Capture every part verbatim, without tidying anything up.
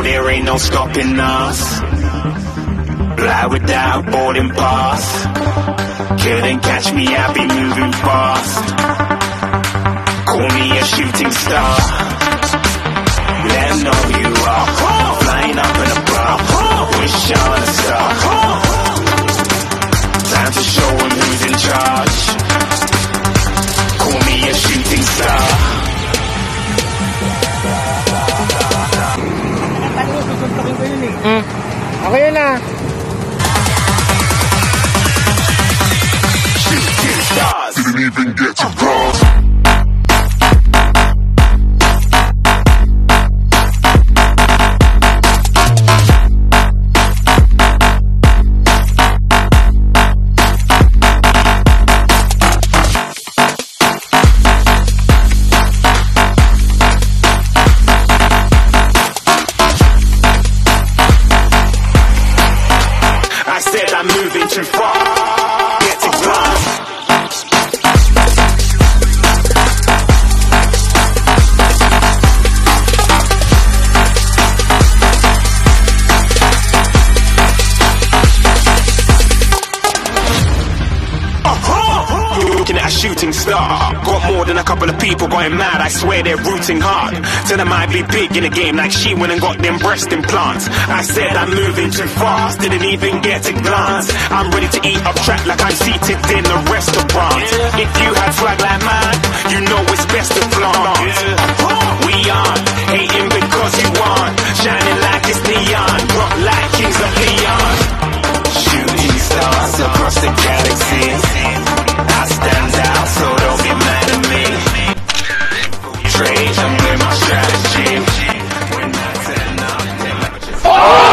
know there ain't no stopping us. Fly without boarding pass. Couldn't catch me, I be moving fast. Call me a shooting star. Let 'em know who you are. Flying up in a bar. Wish on a star. Time to show 'em who's in charge. Call me a shooting star. Hmm. Ako yun na. Shooting stars. Didn't even get to cross. I'm moving too far. Get to glass. Looking at a shooting star. Got more than a couple of people going mad. I swear they're rooting hard. Tell them I be big in the game like she went and got them breast implants. I said I'm moving too fast, didn't even get a glance. I'm ready to eat up track like I'm seated in a restaurant. If you had swag like mine, you know it's best to flaunt. We aren't hating because you want. Shining like it's neon, rock like kings of Leon. Shooting stars across the galaxy. I stand out, so don't be mad at me. Trade, I'm with my strategy. When I turn up, they might just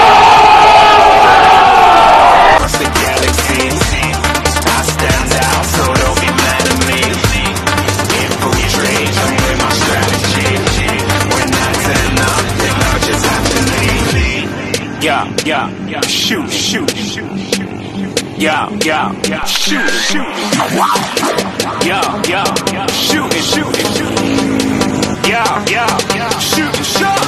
across the galaxy. I stand out, so don't be mad at me. Infiltrate, I'm with my strategy. When I turn up, they might just have to leave. Yeah, yeah, yeah. Shoot, shoot, shoot. Yeah, yeah, yeah. Shoot, shoot. Yeah, yeah, yeah. Shoot, shoot, shoot. Yeah, yeah, yeah. Shoot, shoot.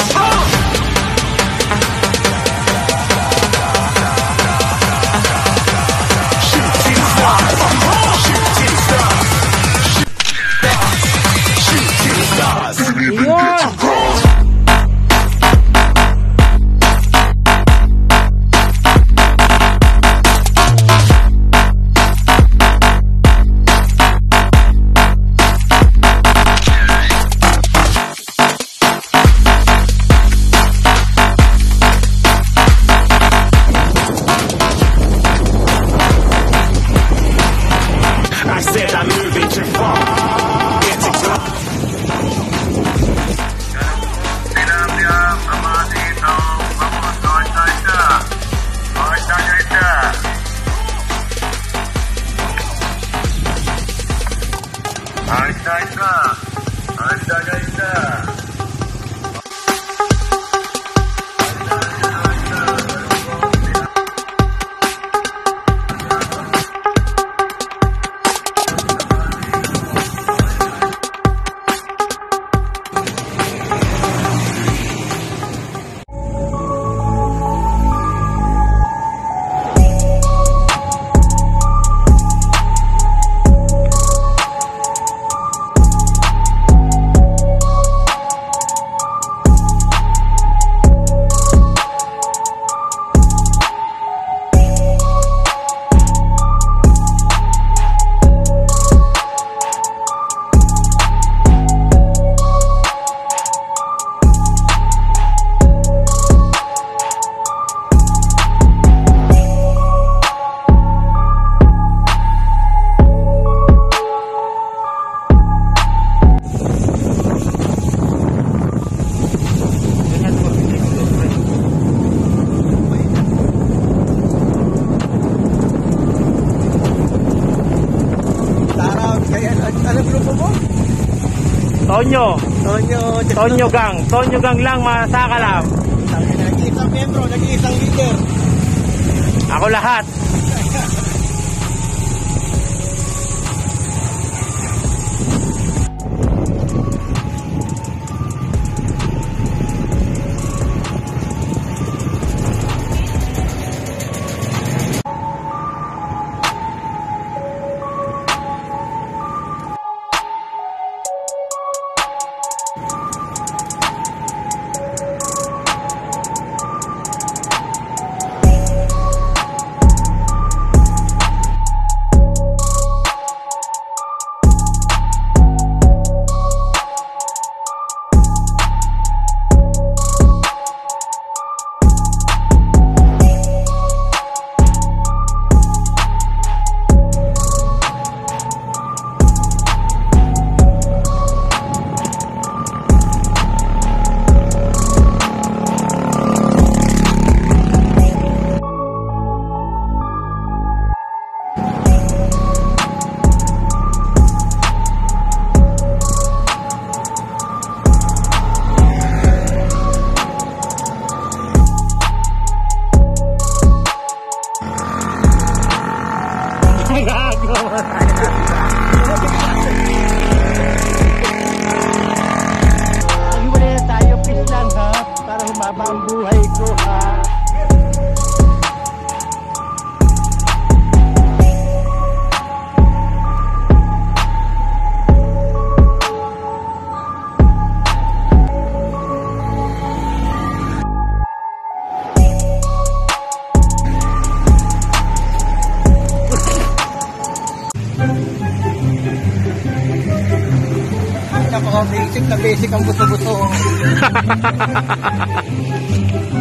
Shooting stars. Shooting stars. Shooting stars. Didn't even get to cross. I said I'm moving too far. Get to go. Tonyo. Tonyo. Tonyo Gang. Tonyo Gang lang, masakalam. Nag-iisang membro, nag-iisang leader. Ako lahat. ang buhay ko ha. Napaka-basic na basic ang buso-buso.